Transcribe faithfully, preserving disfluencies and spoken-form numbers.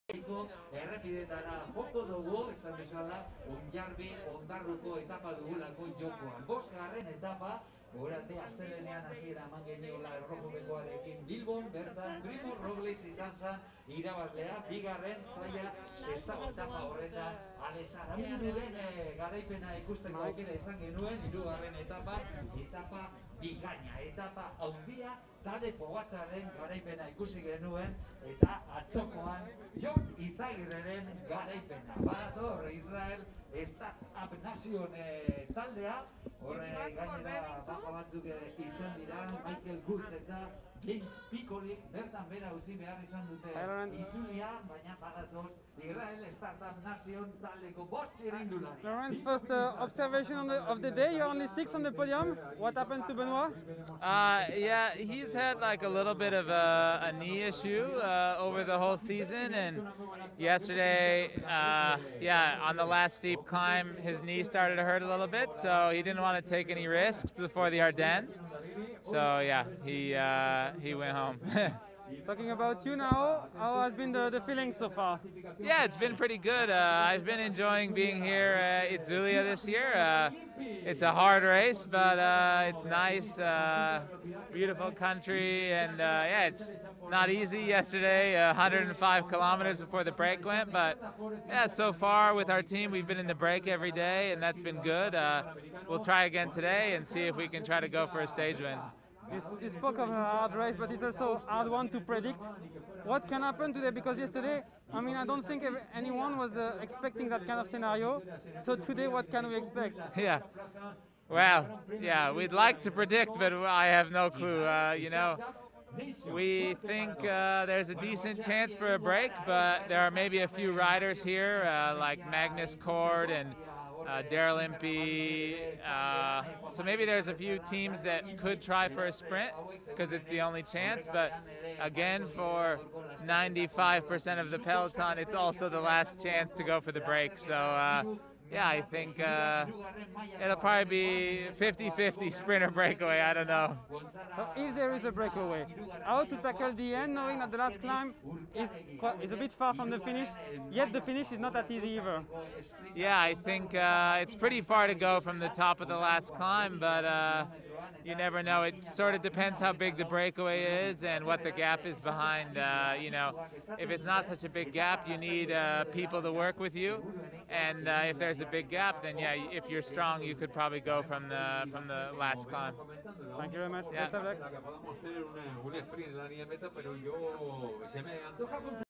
Errepidetara joko dugu, esan bezala, Onjarbi, Ondarruko etapa dugulako jokoan. Bosgarren etapa, gogorate, astelenean hasiera eman geniola errojubekoarekin Bilbon, bertan Primo Roglic izan zen irabazlea, bigarren jaia sextago etapa horretan, Alesa Aramunuren garaipena ikusteko aukera izan genuen, hirugarren etapa, etapa bikaina, etapa handia, Tade Pogačarren garaipena ikusi genuen, eta atzokoan Jon Izagirreren garaipena. Badator, Israel Startup Nation taldea, horre gainera baja batzuk izan dira, Michael Guth eta James Piccoli bertan bera utzi behar izan dute itzulia, baina badator, Israel Startup Nation taldeko bost txirrindulari. Laurence, first uh, observation on the, of the day, you're only six on the podium. What happened to Benoit? Uh, yeah, he's had like a little bit of a, a knee issue uh, over the whole season, and yesterday, uh, yeah, on the last steep climb, his knee started to hurt a little bit, so he didn't want to take any risks before the Ardennes. So yeah, he uh, he went home. Talking about you now, how has been the, the feeling so far? Yeah, it's been pretty good. Uh, I've been enjoying being here at Itzulia this year. Uh, it's a hard race, but uh, it's nice, uh, beautiful country, and uh, yeah, it's not easy yesterday, uh, one hundred five kilometers before the break went, but yeah, so far with our team, we've been in the break every day, and that's been good. Uh, we'll try again today and see if we can try to go for a stage win. You, you spoke of a hard race, but it's also a hard one to predict. What can happen today? Because yesterday, I mean, I don't think anyone was uh, expecting that kind of scenario. So today, what can we expect? Yeah. Well, yeah, we'd like to predict, but I have no clue. Uh, you know, we think uh, there's a decent chance for a break, but there are maybe a few riders here, uh, like Magnus Kort and Uh, Daryl Impey, uh, so maybe there's a few teams that could try for a sprint because it's the only chance, but again, for ninety-five percent of the peloton, it's also the last chance to go for the break. So uh, yeah, I think uh, it'll probably be fifty fifty sprinter breakaway, I don't know. So if there is a breakaway, how to tackle the end, knowing that the last climb is, quite, is a bit far from the finish, yet the finish is not that easy either? Yeah, I think uh, it's pretty far to go from the top of the last climb, but uh, you never know. It sort of depends how big the breakaway is and what the gap is behind. Uh, you know, if it's not such a big gap, you need uh, people to work with you, and uh, if there's a big gap, then yeah, if you're strong, you could probably go from the from the last climb. Thank you very much. Yeah. Best of luck.